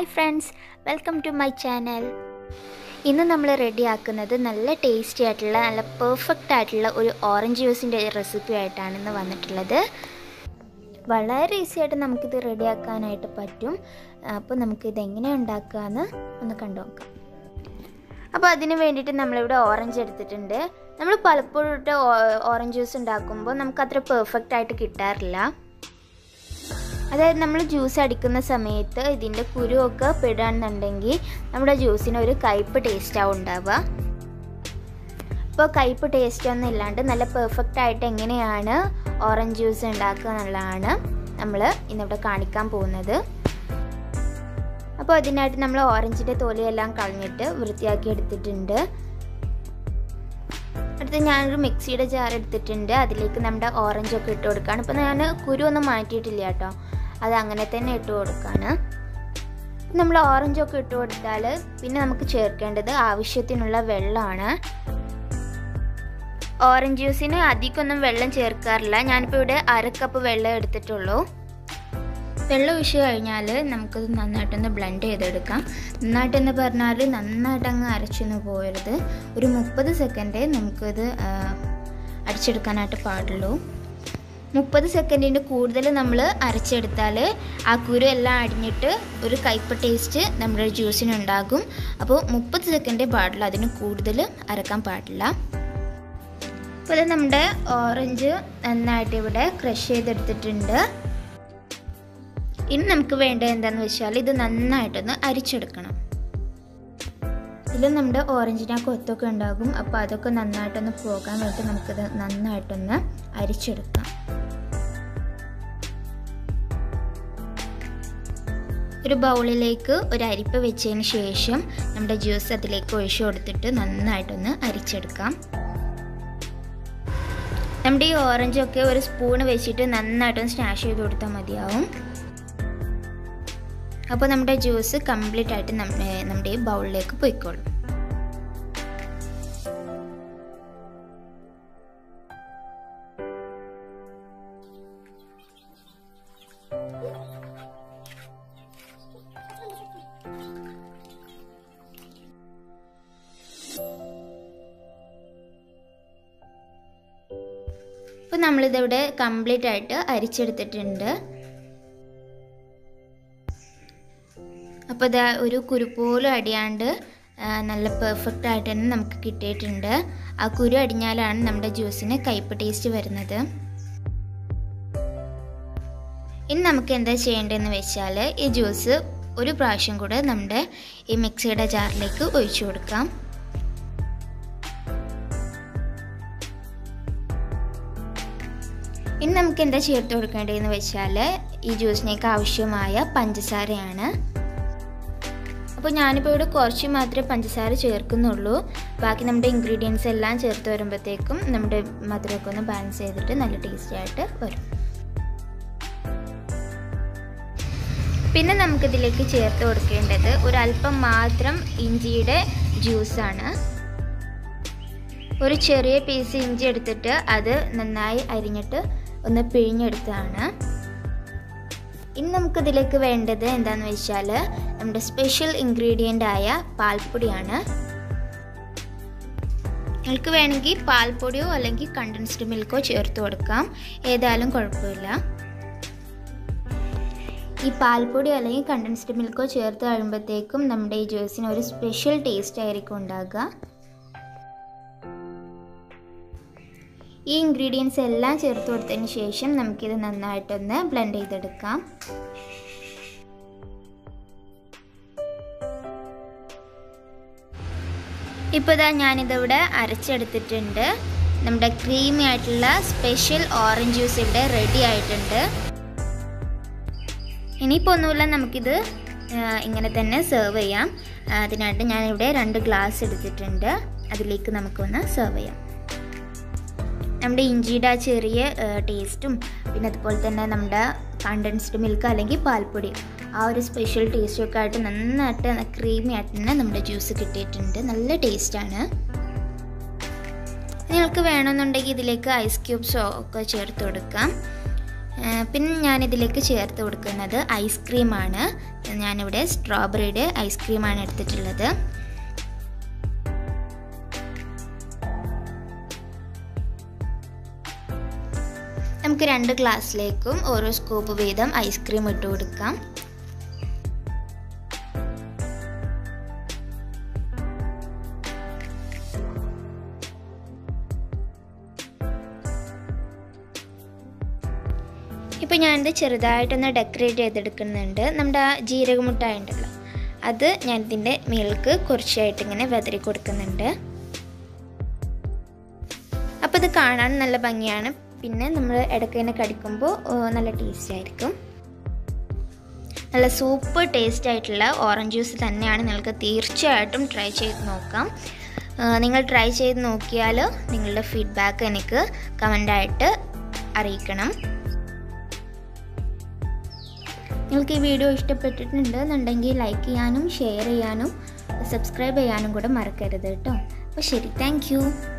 Hi friends, welcome to my channel. ഇന്ന് നമ്മൾ റെഡിയാക്കുന്നത് നല്ല ടേസ്റ്റി ആയിട്ടുള്ള നല്ല പെർഫെക്റ്റ് ആയിട്ടുള്ള ഒരു ഓറഞ്ച് ജ്യൂസിൻ്റെ റെസിപ്പി ആയിട്ടാണ് ഇന്ന് വന്നിട്ടുള്ളത്. വളരെ ഈസി ആയിട്ട് നമുക്കിത് റെഡിയാക്കാനായിട്ട് പറ്റും. അപ്പോൾ നമുക്കിത് എങ്ങനെ ഉണ്ടാക്കാമെന്ന് ഒന്ന് കണ്ടു നോക്കാം. അപ്പോൾ അതിന് വേണ്ടിയിട്ട് നമ്മളിവിടെ ഓറഞ്ച് എടുത്തിട്ടുണ്ട്. നമ്മൾ പലപ്പോഴും ഓറഞ്ച് ജ്യൂസ് ഉണ്ടാക്കുമ്പോൾ നമുക്കത്ര പെർഫെക്റ്റ് ആയിട്ട് കിട്ടാറില്ല. അതായത് നമ്മൾ ജ്യൂസ് അടിക്കുന്ന സമയത്ത് ഇതിൻ്റെ കുരുവൊക്കെ പെടുകയാണെന്നുണ്ടെങ്കിൽ നമ്മുടെ ജ്യൂസിന് ഒരു കയ്പ്പ് ടേസ്റ്റാവും ഉണ്ടാവുക. അപ്പോൾ കയ്പ്പ് ടേസ്റ്റൊന്നും ഇല്ലാണ്ട് നല്ല പെർഫെക്റ്റ് ആയിട്ട് എങ്ങനെയാണ് ഓറഞ്ച് ജ്യൂസ് ഉണ്ടാക്കുക എന്നുള്ളതാണ് നമ്മൾ ഇന്നിവിടെ കാണിക്കാൻ പോകുന്നത്. അപ്പോൾ അതിനായിട്ട് നമ്മൾ ഓറഞ്ചിൻ്റെ തൊലിയെല്ലാം കളഞ്ഞിട്ട് വൃത്തിയാക്കി എടുത്തിട്ടുണ്ട്. അടുത്ത് ഞാനൊരു മിക്സിയുടെ ജാർ എടുത്തിട്ടുണ്ട്. അതിലേക്ക് നമ്മുടെ ഓറഞ്ചൊക്കെ ഇട്ട് കൊടുക്കുകയാണ്. ഇപ്പോൾ ഞാൻ കുരുവൊന്നും മാറ്റിയിട്ടില്ല കേട്ടോ, അത് അങ്ങനെ തന്നെ ഇട്ട് കൊടുക്കുകയാണ്. നമ്മൾ ഓറഞ്ചൊക്കെ ഇട്ട് കൊടുത്താൽ പിന്നെ നമുക്ക് ചേർക്കേണ്ടത് ആവശ്യത്തിനുള്ള വെള്ളമാണ്. ഓറഞ്ച് ജ്യൂസിന് അധികമൊന്നും വെള്ളം ചേർക്കാറില്ല. ഞാനിപ്പോൾ ഇവിടെ 1/2 കപ്പ് വെള്ളം എടുത്തിട്ടുള്ളൂ. വെള്ളം ഒഴിച്ച് കഴിഞ്ഞാൽ നമുക്കത് നന്നായിട്ടൊന്ന് ബ്ലെൻഡ് ചെയ്തെടുക്കാം. നന്നായിട്ടെന്ന് പറഞ്ഞാൽ നന്നായിട്ട് അങ്ങ് അരച്ചൊന്ന് പോയരുത്. ഒരു 30 സെക്കൻഡേ നമുക്കത് അടിച്ചെടുക്കാനായിട്ട് പാടുള്ളൂ. 30 സെക്കൻഡിൻ്റെ കൂടുതൽ നമ്മൾ അരച്ചെടുത്താൽ ആ കുരു എല്ലാം അടിഞ്ഞിട്ട് ഒരു കയ്പ്പ് ടേസ്റ്റ് നമ്മുടെ ജ്യൂസിനുണ്ടാകും. അപ്പോൾ 30 സെക്കൻഡേ പാടുള്ളൂ, അതിന് കൂടുതൽ അരക്കാൻ പാടില്ല. അപ്പോൾ ഇത് നമ്മുടെ ഓറഞ്ച് നന്നായിട്ട് ഇവിടെ ക്രഷ് ചെയ്തെടുത്തിട്ടുണ്ട്. ഇനി നമുക്ക് വേണ്ടത് എന്താണെന്ന് വെച്ചാൽ ഇത് നന്നായിട്ടൊന്ന് അരിച്ചെടുക്കണം. ഇതിൽ നമ്മുടെ ഓറഞ്ചിന് കൊത്തൊക്കെ ഉണ്ടാകും. അപ്പോൾ അതൊക്കെ നന്നായിട്ടൊന്ന് പോകാൻ വേണ്ടി നമുക്കിത് നന്നായിട്ടൊന്ന് അരിച്ചെടുക്കാം. ഒരു ബൗളിലേക്ക് ഒരു അരിപ്പ വെച്ചതിന് ശേഷം നമ്മുടെ ജ്യൂസ് അതിലേക്ക് ഒഴിച്ചു കൊടുത്തിട്ട് നന്നായിട്ടൊന്ന് അരിച്ചെടുക്കാം. നമ്മുടെ ഈ ഓറഞ്ചൊക്കെ ഒരു സ്പൂണ് വെച്ചിട്ട് നന്നായിട്ടൊന്ന് സ്മാഷ് ചെയ്ത് കൊടുത്താൽ മതിയാവും. അപ്പോൾ നമ്മുടെ ജ്യൂസ് കംപ്ലീറ്റ് ആയിട്ട് നമ്മുടെ ഈ ബൗളിലേക്ക് പോയിക്കോളും. അപ്പോൾ നമ്മളിതിവിടെ കംപ്ലീറ്റ് ആയിട്ട് അരിച്ചെടുത്തിട്ടുണ്ട്. അപ്പോൾ ഇതാ ഒരു കുരു പോലും അടിയാണ്ട് നല്ല പെർഫെക്റ്റ് ആയിട്ട് തന്നെ നമുക്ക് കിട്ടിയിട്ടുണ്ട്. ആ കുരു അടിഞ്ഞാലാണ് നമ്മുടെ ജ്യൂസിന് കയ്പ്പ് ടേസ്റ്റ് വരുന്നത്. ഇനി നമുക്ക് എന്താ ചെയ്യേണ്ടതെന്ന് വെച്ചാൽ ഈ ജ്യൂസ് ഒരു പ്രാവശ്യം കൂടെ നമ്മുടെ ഈ മിക്സിയുടെ ജാറിലേക്ക് ഒഴിച്ചു കൊടുക്കാം. ഇനി നമുക്ക് എന്താ ചേർത്ത് കൊടുക്കേണ്ടതെന്ന് വെച്ചാൽ ഈ ജ്യൂസിനേക്ക് ആവശ്യമായ പഞ്ചസാരയാണ്. അപ്പോൾ ഞാനിപ്പോൾ ഇവിടെ കുറച്ച് മാത്രമേ പഞ്ചസാര ചേർക്കുന്നുള്ളൂ. ബാക്കി നമ്മുടെ ഇൻഗ്രീഡിയൻസ് എല്ലാം ചേർത്ത് വരുമ്പോഴത്തേക്കും നമ്മുടെ മധുരമൊക്കെ ഒന്ന് ബാലൻസ് ചെയ്തിട്ട് നല്ല ടേസ്റ്റി ആയിട്ട് വരും. പിന്നെ നമുക്കിതിലേക്ക് ചേർത്ത് കൊടുക്കേണ്ടത് ഒരല്പം മാത്രം ഇഞ്ചിയുടെ ജ്യൂസാണ്. ഒരു ചെറിയ പീസ് ഇഞ്ചി എടുത്തിട്ട് അത് നന്നായി അരിഞ്ഞിട്ട് ഒന്ന് പിഴിഞ്ഞെടുത്തതാണ്. ഇനി നമുക്കിതിലേക്ക് വേണ്ടത് എന്താണെന്ന് വെച്ചാൽ നമ്മുടെ സ്പെഷ്യൽ ഇൻഗ്രീഡിയൻ്റ് ആയ പാൽപ്പൊടിയാണ്. നിങ്ങൾക്ക് വേണമെങ്കിൽ പാൽപ്പൊടിയോ അല്ലെങ്കിൽ കണ്ടൻസ്ഡ് മിൽക്കോ ചേർത്ത് കൊടുക്കാം, ഏതായാലും കുഴപ്പമില്ല. ഈ പാൽപ്പൊടി അല്ലെങ്കിൽ കണ്ടൻസ്ഡ് മിൽക്കോ ചേർത്ത് കഴിയുമ്പോഴത്തേക്കും നമ്മുടെ ഈ ജ്യൂസിന് ഒരു സ്പെഷ്യൽ ടേസ്റ്റ് ആയിരിക്കും ഉണ്ടാകുക. ഈ ഇൻഗ്രീഡിയൻസ് എല്ലാം ചേർത്ത് കൊടുത്തതിന് ശേഷം നമുക്കിത് നന്നായിട്ടൊന്ന് ബ്ലെൻഡ് ചെയ്തെടുക്കാം. ഇപ്പോൾ ഇതാ ഞാനിതിവിടെ അരച്ചെടുത്തിട്ടുണ്ട്. നമ്മുടെ ക്രീമി ആയിട്ടുള്ള സ്പെഷ്യൽ ഓറഞ്ച് ജ്യൂസ് ഇവിടെ റെഡി ആയിട്ടുണ്ട്. ഇനിയിപ്പോൾ ഒന്നുമില്ല, നമുക്കിത് ഇങ്ങനെ തന്നെ സെർവ് ചെയ്യാം. അതിനായിട്ട് ഞാനിവിടെ 2 ഗ്ലാസ് എടുത്തിട്ടുണ്ട്. അതിലേക്ക് നമുക്കൊന്ന് സെർവ് ചെയ്യാം. നമ്മുടെ ഇഞ്ചിയുടെ ആ ചെറിയ ടേസ്റ്റും പിന്നെ അതുപോലെ തന്നെ നമ്മുടെ കണ്ടൻസ്ഡ് മിൽക്ക് അല്ലെങ്കിൽ പാൽപ്പൊടി ആ ഒരു സ്പെഷ്യൽ ടേസ്റ്റൊക്കെ ആയിട്ട് നന്നായിട്ട് ക്രീമി ആയിട്ട് തന്നെ നമ്മുടെ ജ്യൂസ് കിട്ടിയിട്ടുണ്ട്. നല്ല ടേസ്റ്റാണ്. നിങ്ങൾക്ക് വേണമെന്നുണ്ടെങ്കിൽ ഇതിലേക്ക് ഐസ് ക്യൂബ്സോ ഒക്കെ ചേർത്ത് കൊടുക്കാം. പിന്നെ ഞാനിതിലേക്ക് ചേർത്ത് കൊടുക്കുന്നത് ഐസ്ക്രീമാണ്. ഞാനിവിടെ സ്ട്രോബെറിയുടെ ഐസ്ക്രീമാണ് എടുത്തിട്ടുള്ളത്. നമുക്ക് 2 ഗ്ലാസ്സിലേക്കും ഓരോ സ്കൂപ്പ് വീതം ഐസ്ക്രീം ഇട്ട് കൊടുക്കാം. ഇപ്പോൾ ഞാനിത് ചെറുതായിട്ടൊന്ന് ഡെക്കറേറ്റ് ചെയ്തെടുക്കുന്നുണ്ട്. നമ്മുടെ ജീരകമുട്ടായി ഉണ്ടല്ലോ, അത് ഞാനിതിൻ്റെ മേൽക്ക് കുറച്ചായിട്ട് ഇങ്ങനെ വെതറി കൊടുക്കുന്നുണ്ട്. അപ്പോൾ ഇത് കാണാൻ നല്ല ഭംഗിയാണ്. പിന്നെ നമ്മൾ ഇടയ്ക്ക് തന്നെ കടിക്കുമ്പോൾ നല്ല ടേസ്റ്റ് ആയിരിക്കും. നല്ല സൂപ്പർ ടേസ്റ്റ് ആയിട്ടുള്ള ഓറഞ്ച് ജ്യൂസ് തന്നെയാണ്. നിങ്ങൾക്ക് തീർച്ചയായിട്ടും ട്രൈ ചെയ്ത് നോക്കാം. നിങ്ങൾ ട്രൈ ചെയ്ത് നോക്കിയാൽ നിങ്ങളുടെ ഫീഡ്ബാക്ക് എനിക്ക് കമൻ്റായിട്ട് അറിയിക്കണം. നിങ്ങൾക്ക് ഈ വീഡിയോ ഇഷ്ടപ്പെട്ടിട്ടുണ്ടെന്നുണ്ടെങ്കിൽ ലൈക്ക് ചെയ്യാനും ഷെയർ ചെയ്യാനും സബ്സ്ക്രൈബ് ചെയ്യാനും കൂടെ മറക്കരുത് കേട്ടോ. അപ്പോൾ ശരി, താങ്ക് യു.